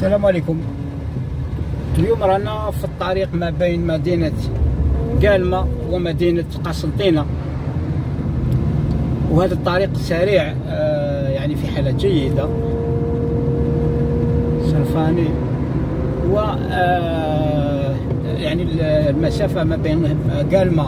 السلام عليكم. اليوم رانا في الطريق ما بين مدينة قالمة ومدينة قسنطينة، وهذا الطريق سريع يعني في حالة جيدة سلفاني، و يعني المسافة ما بين قالمة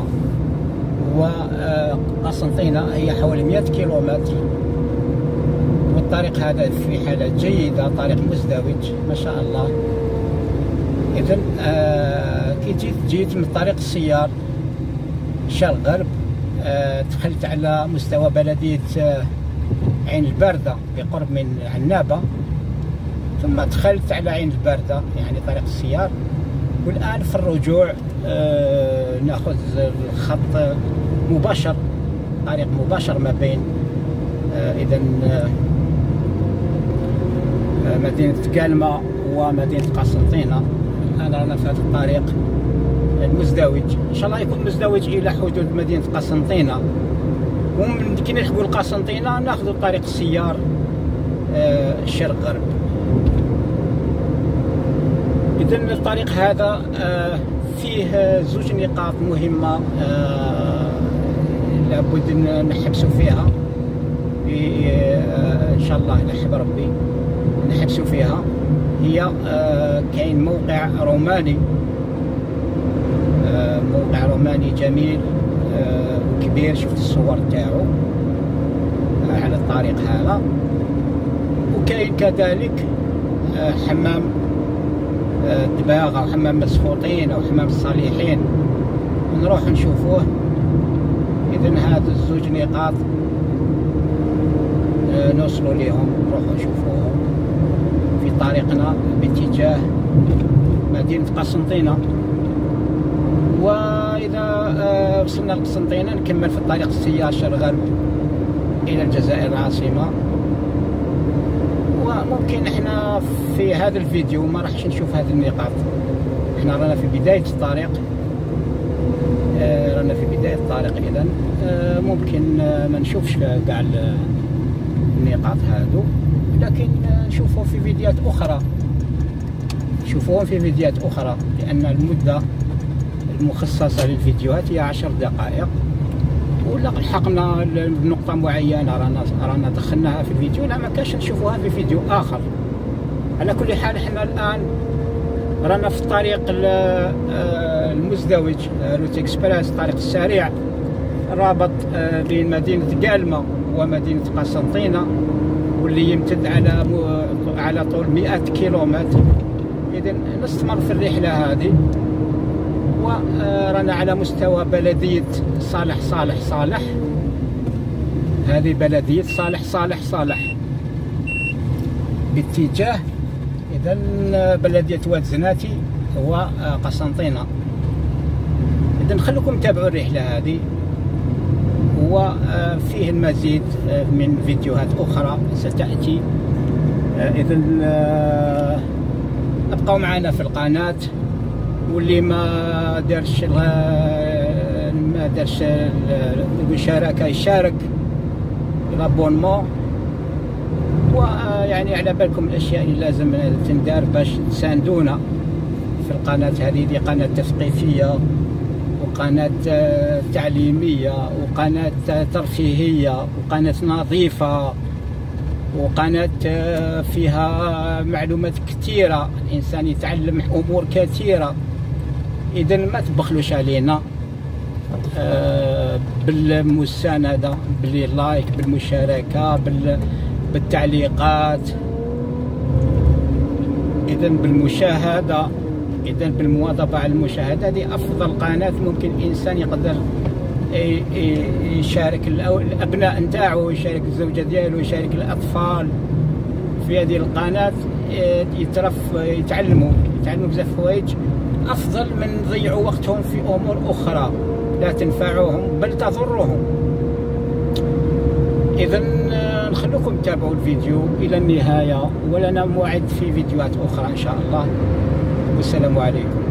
وقسنطينة هي حوالي 100 كيلومتر، والطريق هذا في حالة جيدة، طريق مزدوج ما شاء الله. إذن كي جيت من طريق السيار شرق غرب، دخلت على مستوى بلدية عين الباردة بقرب من عنابة، ثم دخلت على عين الباردة يعني طريق السيار. والآن في الرجوع ناخذ الخط مباشر، طريق مباشر ما بين إذن مدينة قالمة ومدينة قسنطينة. الآن رانا في هذا الطريق المزدوج، إن شاء الله يكون مزدوج إلى حدود مدينة قسنطينة، ومن كي نلحقوا لقسنطينة ناخذ طريق السيار الشرق غرب. إذن الطريق هذا فيه زوج نقاط مهمة لابد أن نحبسوا فيها، إن شاء الله نحب ربي نحبسوا فيها. هي كاين موقع روماني، موقع روماني جميل وكبير، شفت الصور تاعو على الطريق هذا. وكاين كذلك حمام دباغ أو حمام مسخوطين أو حمام الصالحين، نروح نشوفوه. إذن هاد الزوج نقاط نوصلوا ليهم، نروحوا نشوفوهم في طريقنا باتجاه مدينة قسنطينة. وإذا وصلنا لقسنطينة نكمل في الطريق السيار شرق غرب إلى الجزائر العاصمة. وممكن احنا في هذا الفيديو ما راحش نشوف هذه النقاط، احنا رانا في بداية الطريق، رانا في بداية الطريق. إذن ممكن ما نشوفش كاع النقاط هادو، لكن نشوفهم في فيديوهات أخرى، نشوفوهم في فيديوهات أخرى، لأن المدة المخصصة للفيديوهات هي 10 دقائق، ولا لحقنا بنقطة معينة رانا دخلناها في الفيديو، لا ما كاش نشوفوها في فيديو آخر. على كل حال احنا الآن رانا في الطريق المزدوج روت اكسبريس، الطريق السريع الرابط بين مدينة قالمة ومدينة قسنطينة، واللي يمتد على طول 100 كيلومتر. إذن نستمر في الرحلة هذه، ورانا على مستوى بلدية صالح. هذه بلدية صالح باتجاه إذن بلدية واد زناتي وقسنطينة. إذن خلوكم تابعوا الرحلة هذه، وفيه المزيد من فيديوهات أخرى ستأتي. إذن ابقوا معنا في القناة، واللي ما دارش المشاركة يشارك الابونمون، ويعني على بالكم الاشياء اللي لازم تندار باش تساندونا في القناة هذه. دي قناة تثقيفية، وقناة تعليمية، وقناة ترفيهية، وقناة نظيفة، وقناة فيها معلومات كثيرة، الإنسان يتعلم أمور كثيرة. إذن ما تبخلوش علينا بالمساندة، باللايك، بالمشاركة، بالتعليقات، إذن بالمشاهدة، إذن بالمواظبة على المشاهدة. هذه أفضل قناة ممكن الإنسان يقدر يشارك الأبناء نتاعو، يشارك الزوجة ديالو، يشارك الأطفال في هذه القناة، يتعلموا بزاف حوايج أفضل من يضيعوا وقتهم في أمور أخرى لا تنفعهم بل تضرهم. إذن نخلوكم تتابعوا الفيديو إلى النهاية، ولنا موعد في فيديوهات أخرى إن شاء الله، والسلام عليكم.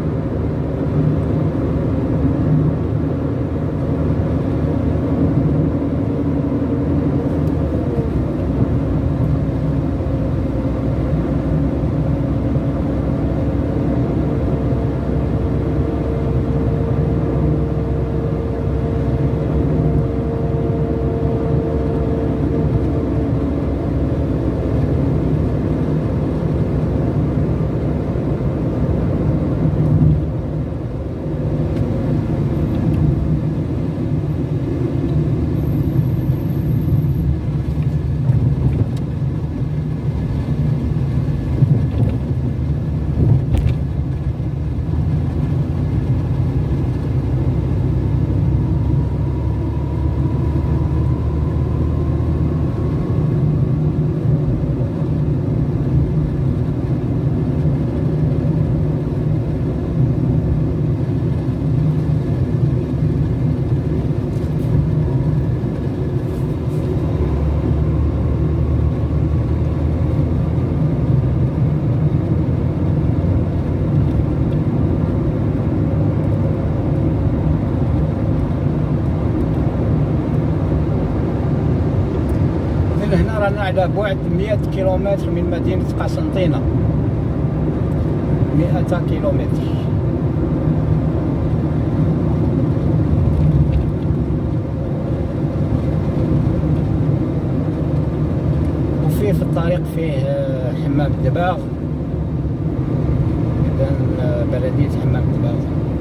رانا على بعد 100 كيلومتر من مدينة قسنطينة، 100 كيلومتر. وفيه في الطريق فيه حمام الدباغ، إذن بلدية حمام الدباغ.